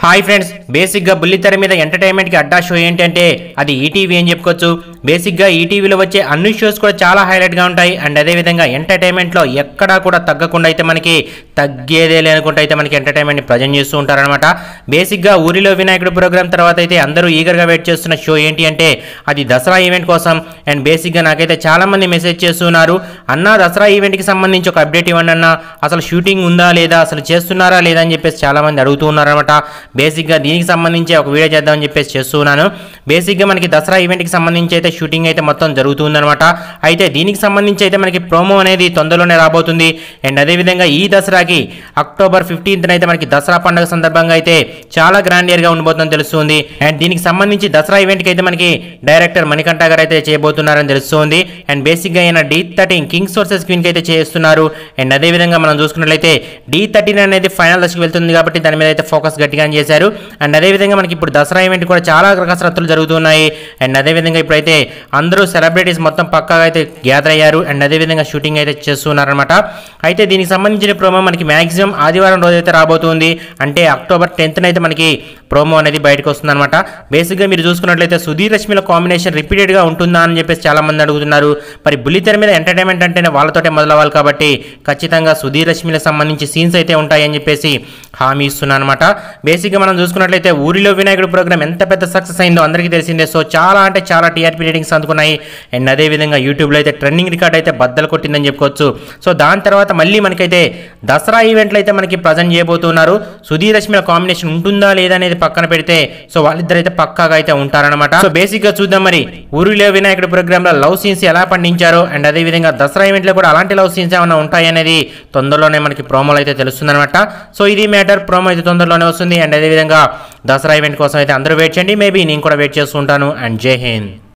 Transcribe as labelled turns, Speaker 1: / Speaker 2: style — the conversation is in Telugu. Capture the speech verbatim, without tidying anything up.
Speaker 1: హాయ్ ఫ్రెండ్స్, బేసిక్గా బుల్లితెర మీద ఎంటర్టైన్మెంట్కి అడ్డా షో ఏంటంటే అది ఈటీవీ అని చెప్పుకోవచ్చు. బేసిక్గా ఈటీవీలో వచ్చే అన్ని షోస్ కూడా చాలా హైలైట్గా ఉంటాయి. అండ్ అదేవిధంగా ఎంటర్టైన్మెంట్లో ఎక్కడా కూడా తగ్గకుండా అయితే మనకి తగ్గేదే లేనుకుంటే అయితే మనకి ఎంటర్టైన్మెంట్ని ప్రజెంట్ చేస్తూ ఉంటారనమాట. బేసిక్గా ఊరిలో వినాయకుడు ప్రోగ్రామ్ తర్వాత అయితే అందరూ ఈగర్గా వెయిట్ చేస్తున్న షో ఏంటి అంటే అది దసరా ఈవెంట్ కోసం. అండ్ బేసిక్గా నాకైతే చాలామంది మెసేజ్ చేస్తున్నారు, అన్న దసరా ఈవెంట్కి సంబంధించి ఒక అప్డేట్ ఇవ్వండి అన్న, అసలు షూటింగ్ ఉందా లేదా, అసలు చేస్తున్నారా లేదా అని చెప్పేసి చాలామంది అడుగుతూ ఉన్నారనమాట. బేసిక్గా దీనికి సంబంధించి ఒక వీడియో చేద్దామని చెప్పేసి చేస్తున్నాను. బేసిక్గా మనకి దసరా ఈవెంట్కి సంబంధించి అయితే షూటింగ్ అయితే మొత్తం జరుగుతుందనమాట. అయితే దీనికి సంబంధించి అయితే మనకి ప్రోమో అనేది తొందరలోనే రాబోతుంది. అండ్ అదేవిధంగా ఈ దసరాకి అక్టోబర్ ఫిఫ్టీన్త్ అయితే మనకి దసరా పండుగ సందర్భంగా అయితే చాలా గ్రాండ్ ఇయర్గా ఉండబోతుందని తెలుస్తుంది. అండ్ దీనికి సంబంధించి దసరా ఈవెంట్కి అయితే మనకి డైరెక్టర్ మణికంఠ గారు అయితే చేయబోతున్నారని తెలుస్తుంది. అండ్ బేసిక్గా ఆయన డీ థర్టీన్ కింగ్స్ వర్సెస్ క్వీన్కి అయితే చేస్తున్నారు. అండ్ అదేవిధంగా మనం చూసుకున్నట్లయితే డీ థర్టీన్ అనేది ఫైనల్ దశకు వెళ్తుంది కాబట్టి దాని మీద అయితే ఫోకస్ గట్టిగా చేశారు. అండ్ అదేవిధంగా మనకి ఇప్పుడు దసరా ఈవెంట్ కూడా చాలా కసరత్తులు జరుగుతున్నాయి. అండ్ అదేవిధంగా ఇప్పుడైతే అందరూ సెలబ్రిటీస్ మొత్తం పక్కాగా అయితే గ్యాదర్ అయ్యారు. అండ్ అదేవిధంగా షూటింగ్ అయితే చేస్తున్నారనమాట. అయితే దీనికి సంబంధించిన ప్రోమో మనకి మ్యాక్సిమం ఆదివారం రోజు అయితే రాబోతుంది. అంటే అక్టోబర్ టెన్త్ అయితే మనకి ప్రోమో అనేది బయటకు వస్తుందన్నమాట. బేసిక్గా మీరు చూసుకున్నట్లయితే సుధీర్ రష్మిల కాంబినేషన్ రిపీటెడ్గా ఉంటుందా అని చెప్పేసి చాలా మంది అడుగుతున్నారు. మరి బుల్లితెర మీద ఎంటర్టైన్మెంట్ అంటేనే వాళ్ళతోటే మొదలవ్వాలి కాబట్టి ఖచ్చితంగా సుధీర్ రష్మిలకు సంబంధించి సీన్స్ అయితే ఉంటాయని చెప్పేసి హామీ ఇస్తున్నా అనమాట. బేసిక్గా మనం చూసుకున్నట్లయితే ఊరిలో వినాయకుడు ప్రోగ్రామ్ ఎంత పెద్ద సక్సెస్ అయిందో అందరికీ తెలిసిందే. సో చాలా అంటే చాలా టీఆర్పీ రేటింగ్స్ అందుకున్నాయి. అండ్ అదేవిధంగా యూట్యూబ్లో అయితే ట్రెండింగ్ రికార్డ్ అయితే బద్దలు కొట్టిందని చెప్పుకోవచ్చు. సో దాని తర్వాత మళ్ళీ మనకైతే దసరా ఈవెంట్లు అయితే మనకి ప్రజెంట్ చేయబోతున్నారు. సుధీర్ రష్మిల కాంబినేషన్ ఉంటుందా లేదా అనేది పక్కన పెడితే సో వాళ్ళిద్దరు అయితే పక్కాగా అయితే ఉంటారనమాట. సో బేసిక్గా చూద్దాం మరి ఊరిలో వినాయకుడు ప్రోగ్రామ్ లో లవ్ సీన్స్ ఎలా పండించారో. అండ్ అదేవిధంగా దసరా ఈవెంట్ లో కూడా అలాంటి లవ్ సీన్స్ ఏమైనా ఉంటాయి అనేది తొందరలోనే మనకి ప్రోమోలు అయితే తెలుస్తుంది అనమాట. సో ఇది మ్యాటర్, ప్రోమో అయితే తొందరలోనే వస్తుంది. అండ్ అదేవిధంగా దసరా ఈవెంట్ కోసం అయితే అందరూ వెయిట్ చేయండి. మేబీ నేను కూడా వెయిట్ చేస్తూ ఉంటాను. అండ్ జై హింద్.